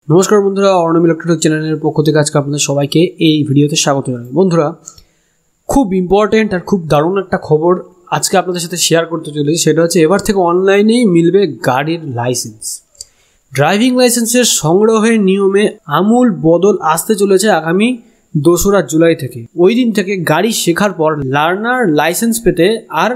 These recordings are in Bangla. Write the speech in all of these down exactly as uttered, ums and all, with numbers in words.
नमस्कार बंधुरा अर्णब इलेक्ट्रो चैनल पक्ष থেকে আজকে আপনাদের সবাইকে এই ভিডিওতে স্বাগত জানাই। বন্ধুরা খুব ইম্পর্টেন্ট আর খুব দারুণ একটা খবর আজকে আপনাদের সাথে শেয়ার করতে চলেছি, সেটা হচ্ছে এবার থেকে অনলাইনেই মিলবে গাড়ির লাইসেন্স। ড্রাইভিং লাইসেন্সের সংগ্রহের নিয়মে আমূল বদল আসতে চলেছে আগামী দোসরা জুলাই থেকে। ওই দিন থেকে গাড়ি শেখার পর লার্নার লাইসেন্স পেতে আর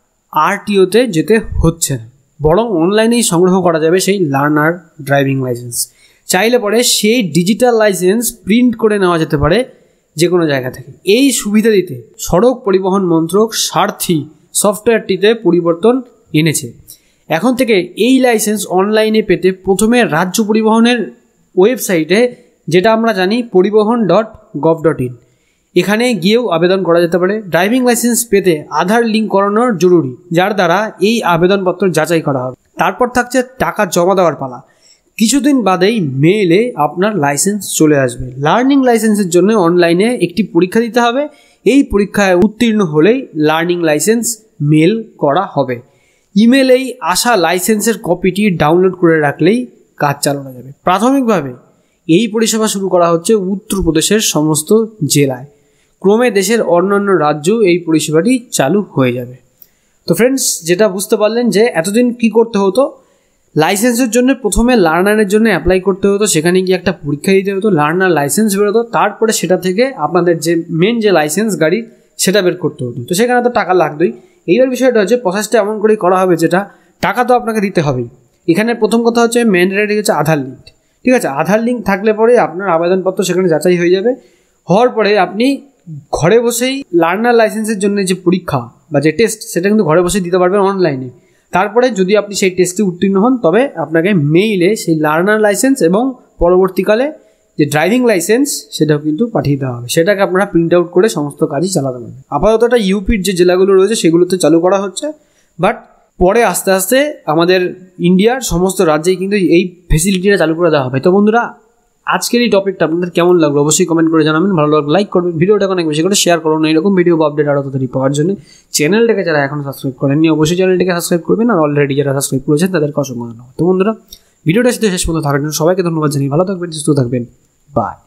আরটিওতে যেতে হচ্ছে না, বরং অনলাইনেই সংগ্রহ করা যাবে সেই লার্নার ড্রাইভিং লাইসেন্স। চাইলে পরে সেই ডিজিটাল লাইসেন্স প্রিন্ট করে নেওয়া যেতে পারে যে কোনো জায়গা থেকে। এই সুবিধা দিতে সড়ক পরিবহন মন্ত্রক সারথি সফটওয়্যারটিতে পরিবর্তন এনেছে। এখন থেকে এই লাইসেন্স অনলাইনে পেতে প্রথমে রাজ্য পরিবহনের ওয়েবসাইটে, যেটা আমরা জানি পরিবহন ডট গভ ডট ইন, এখানে গিয়েও আবেদন করা যেতে পারে। ড্রাইভিং লাইসেন্স পেতে আধার লিঙ্ক করানো জরুরি, যার দ্বারা এই আবেদনপত্র যাচাই করা হবে। তারপর থাকছে টাকা জমা দেওয়ার পালা। কিছুদিন বাদেই মেইলে আপনার লাইসেন্স চলে আসবে। লার্নিং লাইসেন্সের জন্য অনলাইনে একটি পরীক্ষা দিতে হবে। এই পরীক্ষায় উত্তীর্ণ হলেই লার্নিং লাইসেন্স মেল করা হবে। ইমেলেই আসা লাইসেন্সের কপিটি ডাউনলোড করে রাখলেই কাজ চালানো যাবে। প্রাথমিকভাবে এই পরিষেবা শুরু করা হচ্ছে উত্তরপ্রদেশের সমস্ত জেলায়। ক্রমে দেশের অন্যান্য রাজ্যেও এই পরিষেবাটি চালু হয়ে যাবে। তো ফ্রেন্ডস, যেটা বুঝতে পারলেন যে এতদিন কি করতে হতো, লাইসেন্সের জন্য প্রথমে লার্নারের জন্য অ্যাপ্লাই করতে হতো, সেখানে গিয়ে একটা পরীক্ষা দিতে হতো, লার্নার লাইসেন্স বেরোতো, তারপরে সেটা থেকে আপনাদের যে মেন যে লাইসেন্স গাড়ির সেটা বের করতে হতো। তো সেখানে তো টাকা লাগতোই। এইবার বিষয়টা হচ্ছে প্রসেসটা এমন করেই করা হবে যেটা টাকা তো আপনাকে দিতে হবেই। এখানে প্রথম কথা হচ্ছে ম্যান্ডেটরি হচ্ছে আধার লিঙ্ক। ঠিক আছে, আধার লিঙ্ক থাকলে পরে আপনার আবেদনপত্র সেখানে যাচাই হয়ে যাবে। হওয়ার পরে আপনি ঘরে বসেই লার্নার লাইসেন্সের জন্য যে পরীক্ষা বা যে টেস্ট, সেটা কিন্তু ঘরে বসেই দিতে পারবেন অনলাইনে। তারপরে যদি আপনি সেই টেস্টে উত্তীর্ণ হন, তবে আপনাকে মেইলে সেই লার্নার লাইসেন্স এবং পরবর্তীকালে যে ড্রাইভিং লাইসেন্স সেটাও কিন্তু পাঠিয়ে দেওয়া হবে। সেটাকে আপনারা প্রিন্ট আউট করে সমস্ত কাজই চালাতে পারবেন। আপাতত এটা ইউপির যে জেলাগুলো রয়েছে সেগুলোতে চালু করা হচ্ছে, বাট পরে আস্তে আস্তে আমাদের ইন্ডিয়ার সমস্ত রাজ্যেই কিন্তু এই ফেসিলিটিটা চালু করে দেওয়া হবে। তো বন্ধুরা, আজকের এই টপিকটা আপনাদের কেমন লাগলো অবশ্যই কমেন্ট করে জানাবেন। ভালো লাগলে লাইক করবেন, ভিডিওটাকে অনেক বেশি করে শেয়ার করুন। এরকম ভিডিও বা আপডেট আরও তাড়াতাড়ি পাওয়ার জন্য চ্যানেলটাকে যারা এখনো সাবস্ক্রাইব করেননি অবশ্যই চ্যানেলটাকে সাবস্ক্রাইব করবেন, আর অলরেডি যারা সাবস্ক্রাইব করেছেন তাদেরকে অসংখ্য ধন্যবাদ। তো বন্ধুরা, ভিডিওটা সাথে শেষ পর্যন্ত থাকার জন্য সবাইকে ধন্যবাদ জানিয়ে ভালো থাকবেন, সুস্থ থাকবেন, বাই।